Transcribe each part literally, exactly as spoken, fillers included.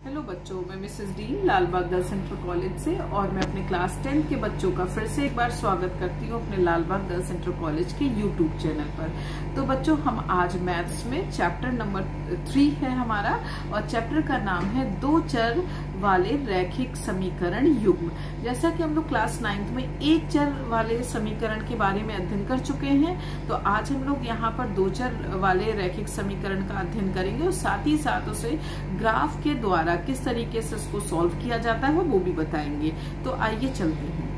Hello बच्चों, मैं Mrs D Lalbagh girls central college से और मैं अपने क्लास टेंथ के बच्चों का फिर से एक बार स्वागत करती हूँ अपने लालबाग गर्ल्स सेंट्रल कॉलेज के यूट्यूब चैनल पर। तो बच्चों, हम आज मैथ्स में चैप्टर नंबर थ्री है हमारा और चैप्टर का नाम है दो चर वाले रैखिक समीकरण युग्म। जैसा कि हम लोग क्लास नाइन्थ में एक चर वाले समीकरण के बारे में अध्ययन कर चुके हैं, तो आज हम लोग यहाँ पर दो चर वाले रैखिक समीकरण का अध्ययन करेंगे और साथ ही साथ उसे ग्राफ के द्वारा किस तरीके से उसको सॉल्व किया जाता है वो भी बताएंगे। तो आइए चलते हैं।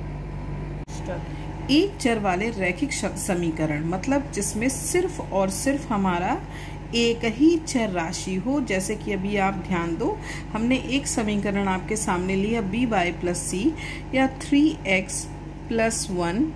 एक चर वाले रैखिक समीकरण मतलब जिसमें सिर्फ और सिर्फ हमारा एक ही चर राशि हो। जैसे कि अभी आप ध्यान दो, हमने एक समीकरण आपके सामने लिया बी वाई प्लस सी या three X plus one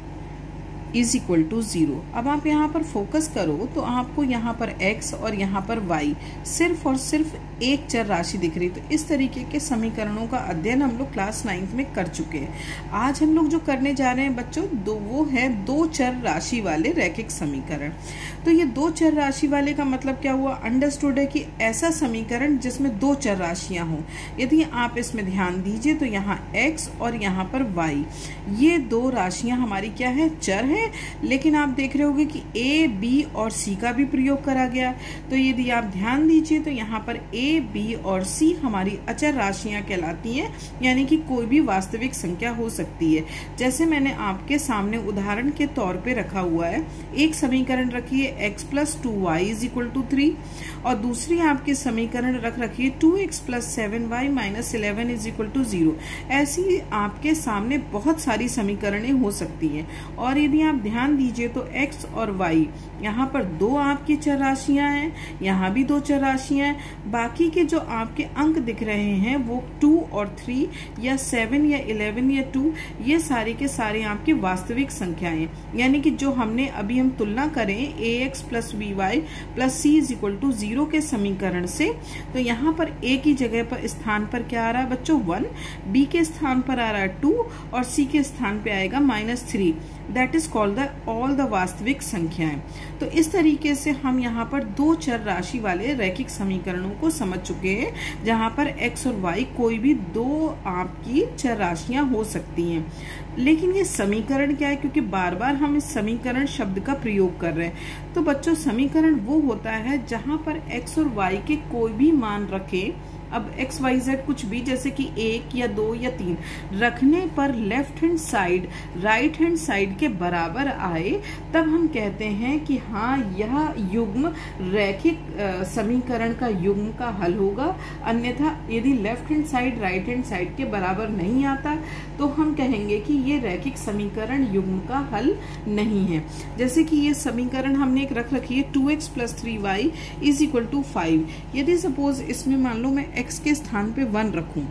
is equal to zero. अब आप यहाँ पर फोकस करो तो आपको यहाँ पर x और यहाँ पर y सिर्फ और सिर्फ एक चर राशि दिख रही। तो इस तरीके के समीकरणों का अध्ययन हम लोग क्लास नाइन्थ में कर चुके हैं। आज हम लोग जो करने जा रहे हैं बच्चों, दो वो है दो चर राशि वाले रैखिक समीकरण। तो ये दो चर राशि वाले का मतलब क्या हुआ, अंडरस्टूड है कि ऐसा समीकरण जिसमें दो चर राशियां हों। यदि आप इसमें ध्यान दीजिए तो यहाँ x और यहाँ पर y, ये दो राशियां हमारी क्या है, चर है। लेकिन आप देख रहे होंगे कि a, b और c का भी प्रयोग करा गया। तो यदि आप ध्यान दीजिए तो यहाँ पर a, b और c हमारी अचर राशियां कहलाती हैं, यानी कि कोई भी वास्तविक संख्या हो सकती है। जैसे मैंने आपके सामने उदाहरण के तौर पे रखा हुआ है, एक समीकरण रखिए x plus two Y is equal to three और दूसरी आपके समीकरण रख रखिए two X plus seven Y minus eleven is equal to zero. ऐसी आपके सामने बहुत सारी समीकरणें हो सकती हैं। और यदि आप ध्यान दीजिए तो x और y यहाँ पर दो आपकी चर राशियां हैं, यहाँ भी दो चर राशियां हैं। बाकी के जो आपके अंक दिख रहे हैं वो टू और थ्री या सेवन या इलेवन या टू, ये सारे के सारे आपके वास्तविक संख्याएं, यानी कि जो हमने अभी हम तुलना करें A X plus B Y plus C is equal to zero के समीकरण से, तो यहाँ पर a की जगह पर स्थान पर क्या आ रहा है बच्चों, वन, b के स्थान पर आ रहा है टू और c के स्थान पे आएगा minus three. That is called the all the वास्तविक संख्याएं। तो इस तरीके से हम यहाँ पर दो चर राशि वाले रैखिक समीकरणों को समझ चुके हैं, जहाँ पर x और y कोई भी दो आपकी चर राशियां हो सकती हैं। लेकिन ये समीकरण क्या है, क्योंकि बार बार हम इस समीकरण शब्द का प्रयोग कर रहे हैं। तो बच्चों, समीकरण वो होता है जहाँ पर x और y के कोई भी मान रखें। अब एक्स वाई जेड कुछ भी, जैसे कि एक या दो या तीन रखने पर left hand side right hand side के बराबर आए, तब हम कहते हैं कि हाँ, यह युग्म रैखिक समीकरण का युग्म का हल होगा। अन्यथा यदि left hand side right hand side के बराबर नहीं आता तो हम कहेंगे कि ये रैखिक समीकरण युग्म का हल नहीं है। जैसे कि ये समीकरण हमने एक रख रखी है two X plus three Y is equal to five. यदि सपोज इसमें मान लो मैं x के स्थान पे वन रखूं,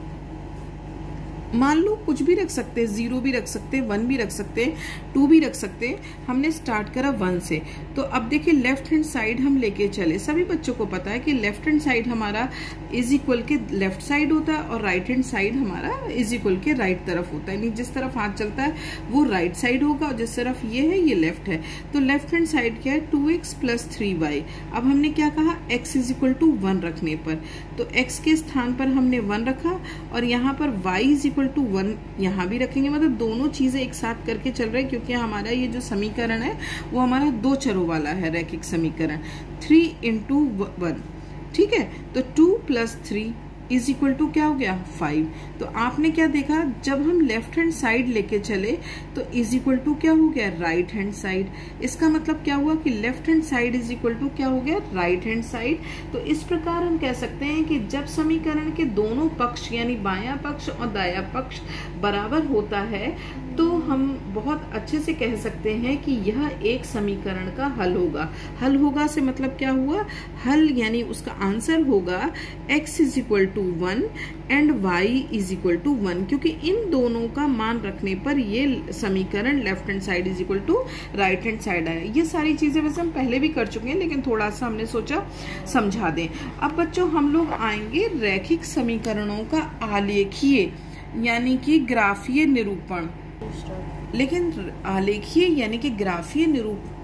मान लो कुछ भी रख सकते हैं, जीरो भी रख सकते हैं, वन भी रख सकते हैं, टू भी रख सकते हैं। हमने स्टार्ट करा वन से, तो अब देखिए लेफ्ट हैंड साइड हम लेके चले। सभी बच्चों को पता है कि लेफ्ट हैंड साइड हमारा इज इक्वल के लेफ्ट साइड होता है और राइट हैंड साइड हमारा इज इक्वल के राइट तरफ होता है। यानी जिस तरफ हाथ चलता है वो राइट साइड होगा और जिस तरफ ये है ये लेफ्ट है। तो लेफ्ट हैंड साइड क्या है, two X plus three Y. अब हमने क्या कहा, x is equal to one रखने पर, तो x के स्थान पर हमने वन रखा और यहाँ पर y is equal to one यहाँ भी रखेंगे। मतलब दोनों चीजें एक साथ करके चल रहे हैं, क्योंकि हमारा ये जो समीकरण है वो हमारा दो चरों वाला है रैखिक समीकरण, थ्री इंटू वन। ठीक है, तो two plus three is equal to क्या हो गया, फाइव। तो आपने क्या देखा, जब हम लेफ्ट हैंड साइड लेके चले तो इज इक्वल टू क्या हो गया, राइट हैंड साइड। इसका मतलब क्या हुआ कि left hand side is equal to क्या हो गया, राइट हैंड साइड। तो इस प्रकार हम कह सकते हैं कि जब समीकरण के दोनों पक्ष यानी बायां पक्ष और दायां पक्ष बराबर होता है तो हम बहुत अच्छे से कह सकते हैं कि यह एक समीकरण का हल होगा। हल होगा से मतलब क्या हुआ, हल यानी उसका आंसर होगा x is equal to one and y is equal to one, क्योंकि इन दोनों का मान रखने पर ये समीकरण left hand side is equal to right hand side आया। ये सारी चीजें वैसे हम पहले भी कर चुके हैं, लेकिन थोड़ा सा हमने सोचा समझा दें। अब बच्चों, हम लोग आएंगे रैखिक समीकरणों का आलेखीय यानी कि ग्राफीय निरूपण। लेकिन आलेखीय यानी कि ग्राफीय निरूप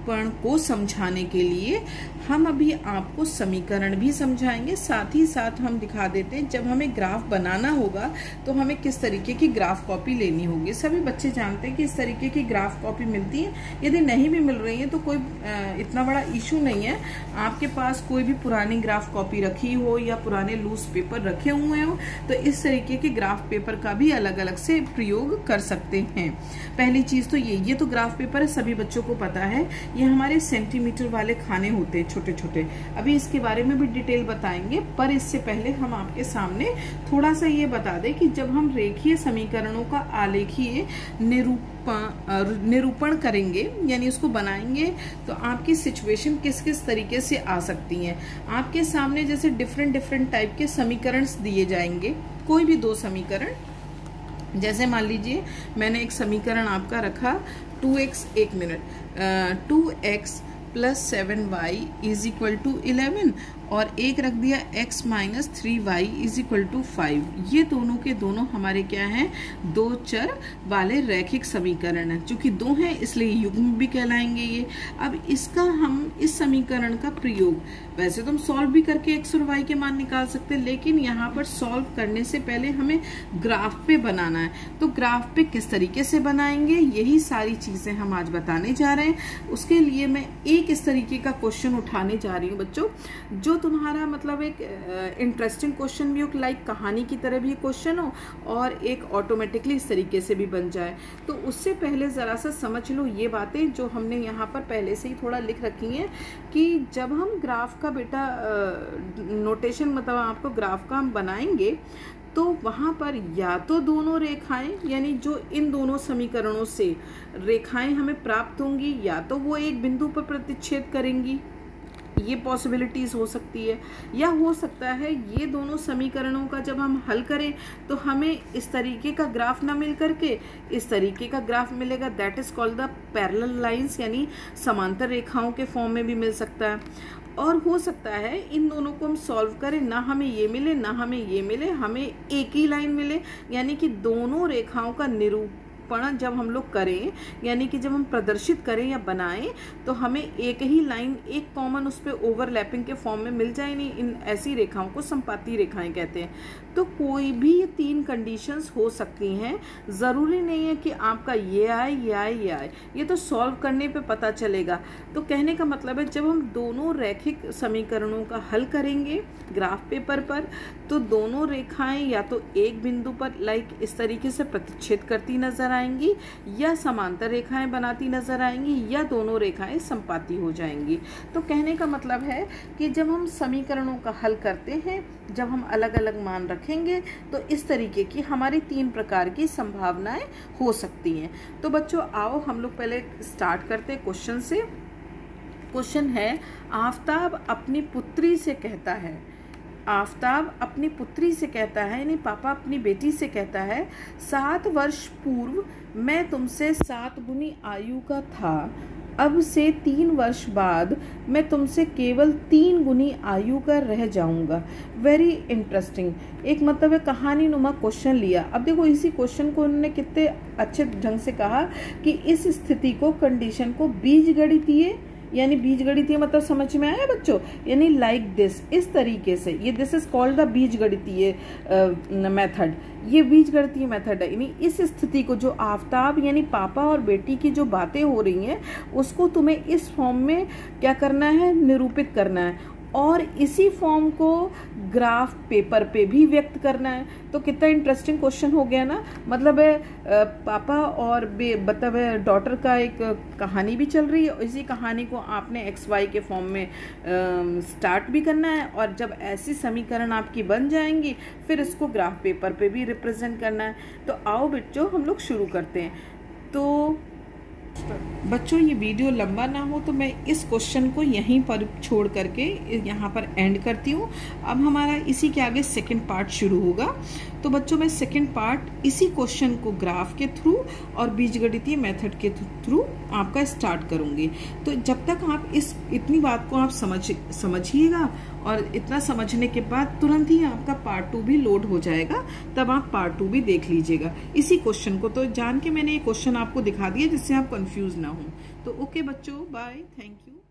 निरूपण को समझाने के लिए हम अभी आपको समीकरण भी समझाएंगे, साथ ही साथ हम दिखा देते हैं जब हमें ग्राफ बनाना होगा तो हमें किस तरीके की ग्राफ कॉपी लेनी होगी। सभी बच्चे जानते हैं कि इस तरीके की ग्राफ कॉपी मिलती है, यदि नहीं भी मिल रही है तो कोई इतना बड़ा इशू नहीं है। आपके पास कोई भी पुरानी ग्राफ कॉपी रखी हो या पुराने लूज पेपर रखे हुए हो तो इस तरीके के ग्राफ पेपर का भी अलग अलग से प्रयोग कर सकते हैं। पहली चीज तो ये ये तो ग्राफ पेपर है, सभी बच्चों को पता है, ये हमारे सेंटीमीटर वाले खाने होते हैं छोटे छोटे। अभी इसके बारे में भी डिटेल बताएंगे, पर इससे पहले हम आपके सामने थोड़ा सा ये बता दें कि जब हम रेखीय समीकरणों का आलेखीय निरूपण निरूपण करेंगे यानी उसको बनाएंगे तो आपकी सिचुएशन किस किस तरीके से आ सकती है। आपके सामने जैसे डिफरेंट डिफरेंट टाइप के समीकरण दिए जाएंगे, कोई भी दो समीकरण, जैसे मान लीजिए मैंने एक समीकरण आपका रखा टू एक्स एक minute two X plus seven Y is equal to eleven और एक रख दिया x minus three Y is equal to five. ये दोनों के दोनों हमारे क्या हैं, दो चर वाले रैखिक समीकरण हैं। चूंकि दो हैं इसलिए युग्म भी कहलाएंगे ये। अब इसका हम इस समीकरण का प्रयोग, वैसे तो हम सॉल्व भी करके x और y के मान निकाल सकते हैं, लेकिन यहाँ पर सॉल्व करने से पहले हमें ग्राफ पे बनाना है। तो ग्राफ पे किस तरीके से बनाएंगे, यही सारी चीजें हम आज बताने जा रहे हैं। उसके लिए मैं एक इस तरीके का क्वेश्चन उठाने जा रही हूँ बच्चों, जो तुम्हारा मतलब एक इंटरेस्टिंग क्वेश्चन भी हो, लाइक कहानी की तरह भी क्वेश्चन हो और एक ऑटोमेटिकली इस तरीके से भी बन जाए। तो उससे पहले जरा सा समझ लो ये बातें जो हमने यहाँ पर पहले से ही थोड़ा लिख रखी हैं कि जब हम ग्राफ का बेटा नोटेशन मतलब आपको ग्राफ का हम बनाएंगे तो वहाँ पर या तो दोनों रेखाएं यानी जो इन दोनों समीकरणों से रेखाएं हमें प्राप्त होंगी या तो वो एक बिंदु पर प्रतिच्छेद करेंगी, ये पॉसिबिलिटीज हो सकती है। या हो सकता है ये दोनों समीकरणों का जब हम हल करें तो हमें इस तरीके का ग्राफ ना मिल करके इस तरीके का ग्राफ मिलेगा, that is called the parallel lines यानी समांतर रेखाओं के फॉर्म में भी मिल सकता है। और हो सकता है इन दोनों को हम सॉल्व करें, ना हमें ये मिले ना हमें ये मिले, हमें एक ही लाइन मिले, यानी कि दोनों रेखाओं का निरूपण जब हम लोग करें यानी कि जब हम प्रदर्शित करें या बनाएं तो हमें एक ही लाइन एक कॉमन उस पर ओवरलैपिंग के फॉर्म में मिल जाए। नहीं, इन ऐसी रेखाओं को संपाती रेखाएं कहते हैं। तो कोई भी ये तीन कंडीशंस हो सकती हैं, ज़रूरी नहीं है कि आपका ये आए ये आए ये आए, ये तो सॉल्व करने पे पता चलेगा। तो कहने का मतलब है जब हम दोनों रैखिक समीकरणों का हल करेंगे ग्राफ पेपर पर तो दोनों रेखाएं या तो एक बिंदु पर लाइक इस तरीके से प्रतिच्छेद करती नजर आएंगी या समांतर रेखाएं बनाती नजर आएंगी या दोनों रेखाएं संपाती हो जाएंगी। तो कहने का मतलब है कि जब हम समीकरणों का हल करते हैं, जब हम अलग अलग मान रखेंगे तो इस तरीके की हमारी तीन प्रकार की संभावनाएं हो सकती हैं। तो बच्चों आओ हम लोग पहले स्टार्ट करते हैं क्वेश्चन से। क्वेश्चन है, आफताब अपनी पुत्री से कहता है, आफताब अपनी पुत्री से कहता है यानी पापा अपनी बेटी से कहता है, सात वर्ष पूर्व मैं तुमसे सात गुनी आयु का था, अब से तीन वर्ष बाद मैं तुमसे केवल तीन गुनी आयु का रह जाऊंगा। वेरी इंटरेस्टिंग, एक मतलब है कहानी नुमा क्वेश्चन लिया। अब देखो इसी क्वेश्चन को उन्होंने कितने अच्छे ढंग से कहा कि इस स्थिति को कंडीशन को बीजगणितीय यानी बीजगणितीय मतलब समझ में आया बच्चों, यानी लाइक दिस, इस तरीके से, ये दिस इज कॉल्ड द बीजगणितीय मेथड, ये बीजगणितीय मेथड है। यानी इस स्थिति को जो आफताब यानी पापा और बेटी की जो बातें हो रही हैं उसको तुम्हें इस फॉर्म में क्या करना है, निरूपित करना है और इसी फॉर्म को ग्राफ पेपर पे भी व्यक्त करना है। तो कितना इंटरेस्टिंग क्वेश्चन हो गया ना, मतलब है पापा और मतलब है डॉटर का एक कहानी भी चल रही है, इसी कहानी को आपने एक्स वाई के फॉर्म में स्टार्ट भी करना है और जब ऐसी समीकरण आपकी बन जाएंगी फिर इसको ग्राफ पेपर पे भी रिप्रेजेंट करना है। तो आओ बच्चों हम लोग शुरू करते हैं। तो बच्चों ये वीडियो लंबा ना हो तो मैं इस क्वेश्चन को यहीं पर छोड़ करके यहाँ पर एंड करती हूँ। अब हमारा इसी के आगे सेकंड पार्ट शुरू होगा। तो बच्चों मैं सेकंड पार्ट इसी क्वेश्चन को ग्राफ के थ्रू और बीजगणितीय मेथड के थ्रू आपका स्टार्ट करूंगी। तो जब तक आप इस इतनी बात को आप समझ समझिएगा और इतना समझने के बाद तुरंत ही आपका पार्ट टू भी लोड हो जाएगा, तब आप पार्ट टू भी देख लीजिएगा इसी क्वेश्चन को। तो जान के मैंने ये क्वेश्चन आपको दिखा दिया जिससे आप कंफ्यूज ना हो। तो ओके बच्चों, बाय, थैंक यू।